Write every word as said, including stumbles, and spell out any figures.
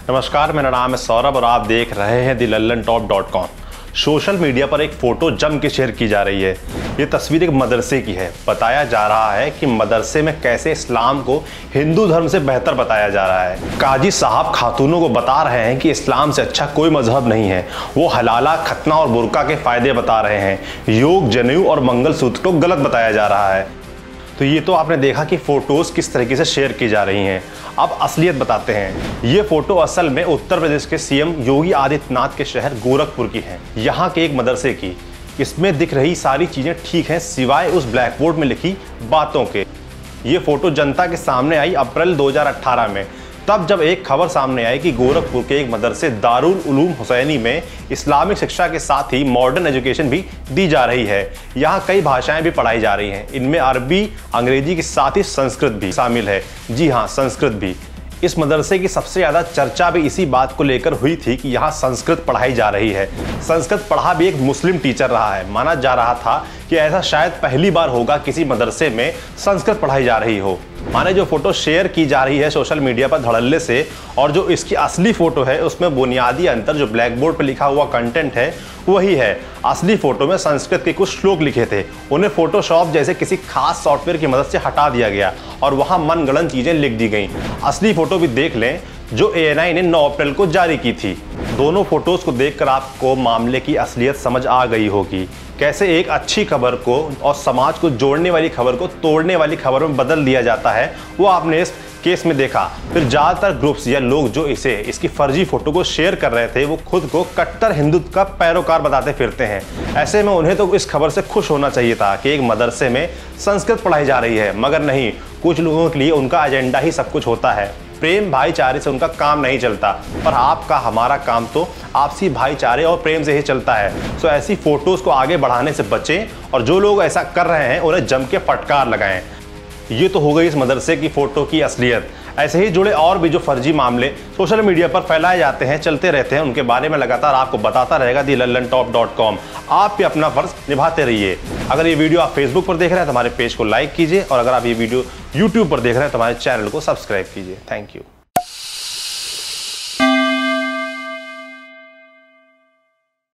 नमस्कार, मेरा नाम है सौरभ और आप देख रहे हैं the Lallan top dot com. Social media पर एक फ़ोटो जम के शेयर की जा रही है। ये तस्वीर एक मदरसे की है। बताया जा रहा है कि मदरसे में कैसे इस्लाम को हिंदू धर्म से बेहतर बताया जा रहा है। काजी साहब खातूनों को बता रहे हैं कि इस्लाम से अच्छा कोई मजहब नहीं है। वो हलाला, खतना और बुर्का के फ़ायदे बता रहे हैं। योग, जनेऊ और मंगलसूत्र को गलत बताया जा रहा है। तो ये तो आपने देखा कि फ़ोटोज़ किस तरीके से शेयर की जा रही हैं। अब असलियत बताते हैं। ये फ़ोटो असल में उत्तर प्रदेश के सीएम योगी आदित्यनाथ के शहर गोरखपुर की है, यहाँ के एक मदरसे की। इसमें दिख रही सारी चीज़ें ठीक हैं सिवाय उस ब्लैक बोर्ड में लिखी बातों के। ये फ़ोटो जनता के सामने आई अप्रैल दो हज़ार अठारह में, तब जब एक खबर सामने आई कि गोरखपुर के एक मदरसे दारुल उलूम हुसैनी में इस्लामिक शिक्षा के साथ ही मॉडर्न एजुकेशन भी दी जा रही है। यहाँ कई भाषाएं भी पढ़ाई जा रही हैं। इनमें अरबी, अंग्रेजी के साथ ही संस्कृत भी शामिल है। जी हाँ, संस्कृत भी। इस मदरसे की सबसे ज़्यादा चर्चा भी इसी बात को लेकर हुई थी कि यहाँ संस्कृत पढ़ाई जा रही है। संस्कृत पढ़ा भी एक मुस्लिम टीचर रहा है। माना जा रहा था कि ऐसा शायद पहली बार होगा किसी मदरसे में संस्कृत पढ़ाई जा रही हो। माने जो फोटो शेयर की जा रही है सोशल मीडिया पर धड़ल्ले से और जो इसकी असली फोटो है उसमें बुनियादी अंतर, जो ब्लैक बोर्ड पर लिखा हुआ कंटेंट है वही है। असली फोटो में संस्कृत के कुछ श्लोक लिखे थे, उन्हें फोटोशॉप जैसे किसी खास सॉफ्टवेयर की मदद से हटा दिया गया और वहां मनगढ़ंत चीजें लिख दी गई। असली फोटो भी देख लें जो ए एन आई ने नौ अप्रैल को जारी की थी। दोनों फोटोज को देखकर आपको मामले की असलियत समझ आ गई होगी। कैसे एक अच्छी खबर को और समाज को जोड़ने वाली खबर को तोड़ने वाली खबर में बदल दिया जाता है, वो आपने इस केस में देखा। फिर ज़्यादातर ग्रुप्स या लोग जो इसे इसकी फर्जी फोटो को शेयर कर रहे थे वो खुद को कट्टर हिंदुत्व का पैरोकार बताते फिरते हैं। ऐसे में उन्हें तो इस खबर से खुश होना चाहिए था कि एक मदरसे में संस्कृत पढ़ाई जा रही है, मगर नहीं, कुछ लोगों के लिए उनका एजेंडा ही सब कुछ होता है। प्रेम भाईचारे से उनका काम नहीं चलता, पर आपका हमारा काम तो आपसी भाईचारे और प्रेम से ही चलता है। सो ऐसी फोटोज को आगे बढ़ाने से बचें और जो लोग ऐसा कर रहे हैं उन्हें जम के फटकार लगाएं। ये तो हो गई इस मदरसे की फ़ोटो की असलियत। ऐसे ही जुड़े और भी जो फर्जी मामले सोशल मीडिया पर फैलाए जाते हैं, चलते रहते हैं, उनके बारे में लगातार आपको बताता रहेगा the Lallan top dot com. आप भी अपना फ़र्ज निभाते रहिए। अगर ये वीडियो आप फेसबुक पर देख रहे हैं तो हमारे पेज को लाइक कीजिए और अगर आप ये वीडियो यूट्यूब पर देख रहे हैं तो हमारे चैनल को सब्सक्राइब कीजिए। Thank you.